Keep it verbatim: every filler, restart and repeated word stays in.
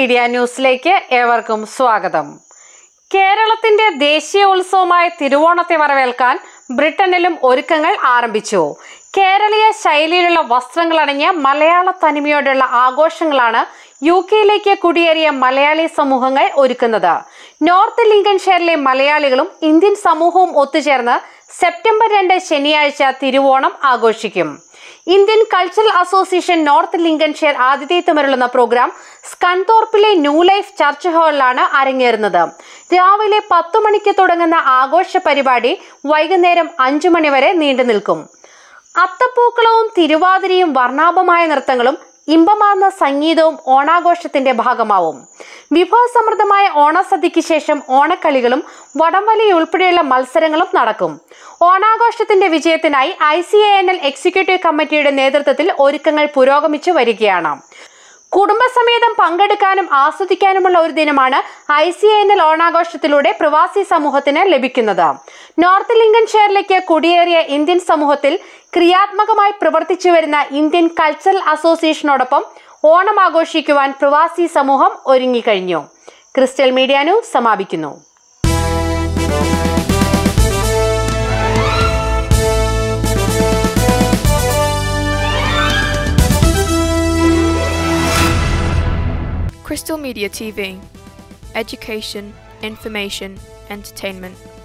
Media ന്യൂസിലേക്ക് ഏവർക്കും സ്വാഗതം. കേരളത്തിന്റെ ദേശീയ ഉത്സവമായ തിരുവോണത്തെ വരവേൽക്കാൻ ബ്രിട്ടനിലും ഒരുക്കങ്ങൾ ആരംഭിച്ചു. കേരളീയ ശൈലിയിലുള്ള വസ്ത്രങ്ങൾ അണിഞ്ഞ് മലയാള തനിമയോടുള്ള ആഘോഷങ്ങളാണ് യു കെയിലേക്ക് കുടിയേറിയ മലയാളി സമൂഹങ്ങൾ ഒരുക്കുന്നത്. നോർത്ത് ലിങ്കൻഷെയറിലെ മലയാളികളും ഇന്ത്യൻ സമൂഹവും ഒത്തുചേർന്ന് സെപ്റ്റംബർ രണ്ട് ശനിയാഴ്ച തിരുവോണം ആഘോഷിക്കും. Indian cultural association north Lincolnshire ആതിഥേയത്വമരുളുന്ന പ്രോഗ്രാം സ്കൺതോർപ്പിലെ ന്യൂ ലൈഫ് ചർച്ച് ഹാളിലാണ് അരങ്ങേറുന്നത്. രാവിലെ പത്തു മണിക്ക് തുടങ്ങുന്ന ആഘോഷ പരിപാടി വൈകുന്നേരം അഞ്ചു മണി വരെ നീണ്ടു നിൽക്കും. അത്തപ്പൂക്കളവും തിരുവാതിരയും വർണ്ണാഭമായ നൃത്തങ്ങളും ഇമ്പമാർന്ന സംഗീതവും ഓണാഘോഷത്തിന്റെ ഭാഗമാവും. വിഭവസമൃദ്ധമായ ഓണസദ്യയ്ക്ക് ശേഷം ഓണക്കളികളും വടംവലി ഉൾപ്പെടെയുള്ള മത്സരങ്ങളും നടക്കും. ഓണാഘോഷത്തിന്റെ വിജയത്തിനായി I C A N L executive കമ്മിറ്റിയുടെ നേതൃത്വത്തിൽ ഒരുക്കങ്ങൾ പുരോഗമിച്ചു വരികയാണ്. കുടുംബസമേതം പങ്കെടുക്കാനും ആസ്വദിക്കാനുമുള്ള ഒരു ദിനമാണ് I C A N L ഓണാഘോഷത്തിലൂടെ പ്രവാസി സമൂഹത്തിന് ലഭിക്കുന്നത്. നോർത്ത് ലിങ്കൻഷെയറിലേക്ക് കുടിയേറിയ ഇന്ത്യൻ സമൂഹത്തിൽ ക്രിയാത്മകമായി പ്രവർത്തിച്ചു വരുന്ന ഇന്ത്യൻ കൾച്ചറൽ അസോസിയേഷനോടൊപ്പം ഓണം ആഘോഷിക്കുവാൻ പ്രവാസി സമൂഹം ഒരുങ്ങിക്കഴിഞ്ഞു. ക്രിസ്റ്റൽ മീഡിയ ന്യൂസ് സമാപിക്കുന്നു. Crystal Media T V. Education, information, entertainment.